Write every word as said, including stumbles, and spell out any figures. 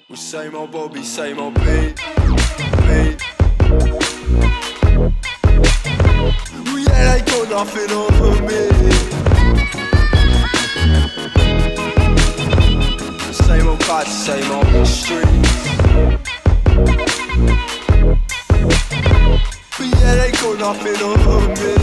Well, same old Bobby, same old beat, beat. Well, yeah, they got nothing over me. Same old patch, same old streets. But yeah, they got nothing over me.